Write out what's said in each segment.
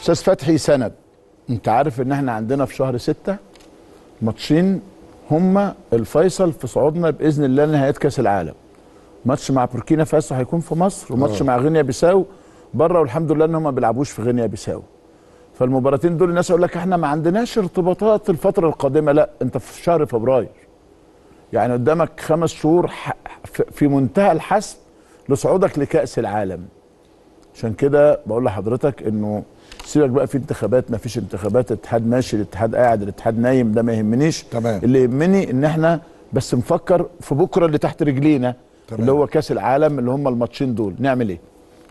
استاذ فتحي سند، انت عارف ان احنا عندنا في شهر 6 ماتشين هما الفيصل في صعودنا باذن الله لنهائيات كاس العالم. ماتش مع بوركينا فاسو هيكون في مصر، وماتش مع غينيا بيساو بره، والحمد لله ان هم ما بيلعبوش في غينيا بيساو. فالمباراتين دول الناس يقول لك احنا ما عندناش ارتباطات الفتره القادمه، لا انت في شهر فبراير، يعني قدامك 5 شهور في منتهى الحسم لصعودك لكاس العالم. عشان كده بقول لحضرتك انه سيبك بقى في انتخابات، ما فيش انتخابات، الاتحاد ماشي، الاتحاد قاعد، الاتحاد نايم، ده ما يهمنيش. تمام. اللي يهمني ان احنا بس نفكر في بكره اللي تحت رجلينا. تمام. اللي هو كاس العالم، اللي هم الماتشين دول نعمل ايه؟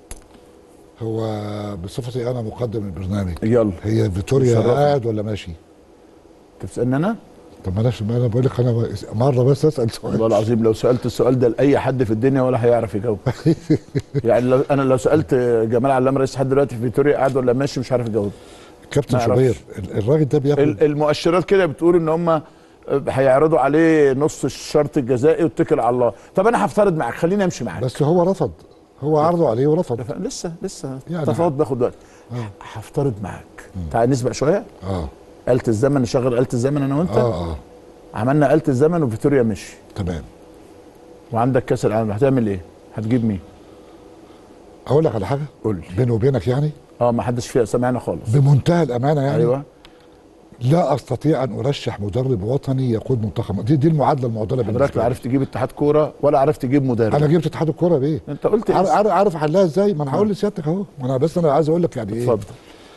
هو بصفتي انا مقدم البرنامج، يلا هي فيتوريا قاعد ولا ماشي؟ انت بتسالني انا؟ طب بلاش، انا بقول لك انا مره بس اسال سؤال. والله العظيم لو سالت السؤال ده لاي حد في الدنيا ولا هيعرف يجاوب. يعني لو سالت جمال علام رئيس الاتحاد دلوقتي فيتوريا قاعد ولا ماشي مش عارف يجاوب. كابتن شوبير الراجل ده بياخد المؤشرات كده بتقول ان هم هيعرضوا عليه نص الشرط الجزائي واتكل على الله. طب انا هفترض معاك، خليني امشي معاك. بس هو رفض، هو عرضوا عليه ورفض. لسه يعني تفاوض بياخد وقت. هفترض معاك، تعال نسبق شويه. آلة الزمن، نشغل آلة الزمن انا وانت. عملنا آلة الزمن وفيتوريا مشي. تمام. وعندك كاس العالم، هتعمل ايه؟ هتجيب مين؟ اقول لك على حاجه؟ قول لي. بيني وبينك يعني؟ ما حدش فيها سامعنا خالص. بمنتهى الامانه يعني. ايوه. لا استطيع ان ارشح مدرب وطني يقود منتخب. دي المعادله المعضله بالنسبه لي. حضرتك لا عرفت تجيب اتحاد كوره ولا عرفت تجيب مدرب. انا جبت اتحاد الكوره بايه؟ انت قلت عارف احلها ازاي؟ ما انا هقول لسيادتك اهو، انا عايز اقول لك يعني ايه. اتفضل.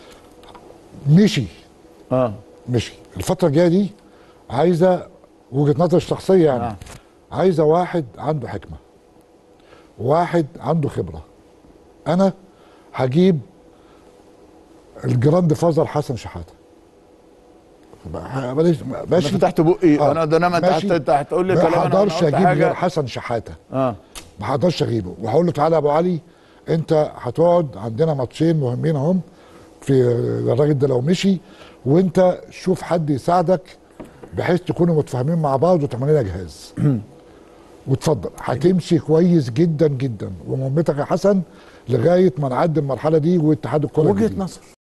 مشي. مشي الفتره الجايه دي عايزه وجهه نظري الشخصيه يعني. عايزه واحد عنده حكمه، واحد عنده خبره. انا هجيب الجراند فازر حسن شحاته. ماشي. انا فتحت بقي انا انت هتقول لي كلام. ما هقدرش اجيب غير حسن شحاته. ما هقدرش اجيبه، وهقول له تعالى يا ابو علي انت هتقعد عندنا ماتشين مهمين اهم في الراجل ده لو مشي، وانت شوف حد يساعدك بحيث تكونوا متفاهمين مع بعض وتعمل لنا جهاز. واتفضل هتمشي كويس جدا جدا، ومهمتك يا حسن لغايه ما نعدي المرحله دي واتحاد الكوره. وجهه نظر.